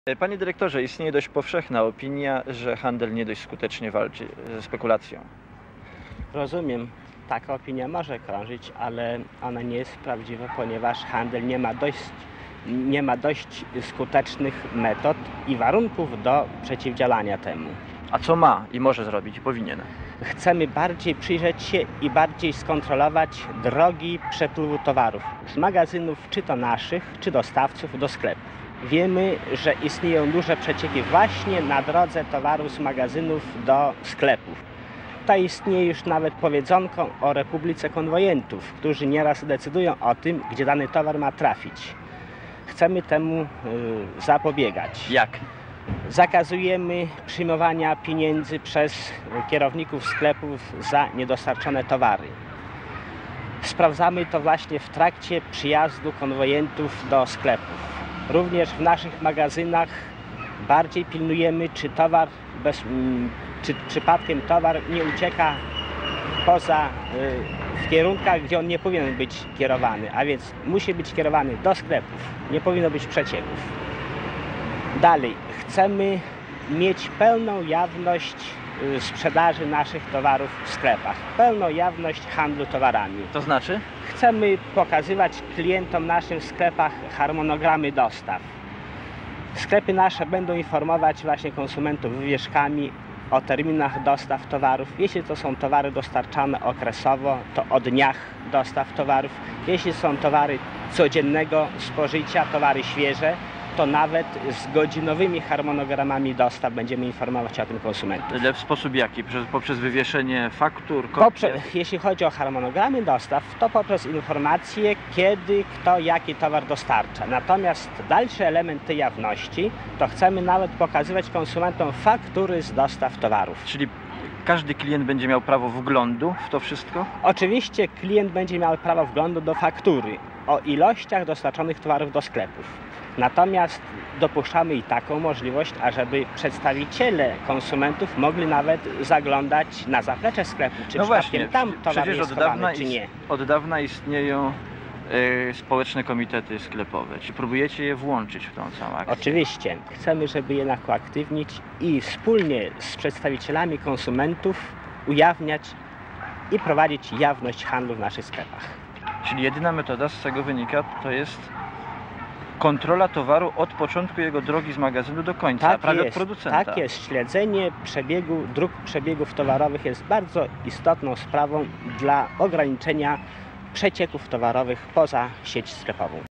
Panie dyrektorze, istnieje dość powszechna opinia, że handel nie dość skutecznie walczy ze spekulacją. Rozumiem, taka opinia może krążyć, ale ona nie jest prawdziwa, ponieważ handel nie ma dość skutecznych metod i warunków do przeciwdziałania temu. A co ma i może zrobić i powinien? Chcemy bardziej przyjrzeć się i bardziej skontrolować drogi przepływu towarów z magazynów, czy to naszych, czy dostawców do sklepów. Wiemy, że istnieją duże przecieki właśnie na drodze towarów z magazynów do sklepów. Tutaj istnieje już nawet powiedzonko o Republice Konwojentów, którzy nieraz decydują o tym, gdzie dany towar ma trafić. Chcemy temu zapobiegać. Jak? Zakazujemy przyjmowania pieniędzy przez kierowników sklepów za niedostarczone towary. Sprawdzamy to właśnie w trakcie przyjazdu konwojentów do sklepów. Również w naszych magazynach bardziej pilnujemy, czy czy przypadkiem towar nie ucieka w kierunkach, gdzie on nie powinien być kierowany, a więc musi być kierowany do sklepów, nie powinno być przecieków. Dalej, chcemy mieć pełną jawność sprzedaży naszych towarów w sklepach, pełną jawność handlu towarami. To znaczy? Chcemy pokazywać klientom naszym w sklepach harmonogramy dostaw. Sklepy nasze będą informować właśnie konsumentów wywieszkami o terminach dostaw towarów. Jeśli to są towary dostarczane okresowo, to o dniach dostaw towarów. Jeśli są towary codziennego spożycia, towary świeże, to nawet z godzinowymi harmonogramami dostaw będziemy informować o tym konsumentów. W sposób jaki? Poprzez wywieszenie faktur? Jeśli chodzi o harmonogramy dostaw, to poprzez informacje, kiedy, kto, jaki towar dostarcza. Natomiast dalszy element tej jawności, to chcemy nawet pokazywać konsumentom faktury z dostaw towarów. Czyli każdy klient będzie miał prawo wglądu w to wszystko? Oczywiście klient będzie miał prawo wglądu do faktury o ilościach dostarczonych towarów do sklepów. Natomiast dopuszczamy i taką możliwość, ażeby przedstawiciele konsumentów mogli nawet zaglądać na zaplecze sklepu, czy no przypadkiem właśnie, tam towar przecież jest schowany, czy nie. Od dawna istnieją społeczne komitety sklepowe. Czy próbujecie je włączyć w tą całą akcję? Oczywiście. Chcemy, żeby jednak uaktywnić i wspólnie z przedstawicielami konsumentów ujawniać i prowadzić jawność handlu w naszych sklepach. Czyli jedyna metoda z tego wynika, to jest kontrola towaru od początku jego drogi z magazynu do końca, prawie od producenta. Tak jest. Śledzenie dróg przebiegów towarowych jest bardzo istotną sprawą dla ograniczenia przecieków towarowych poza sieć sklepową.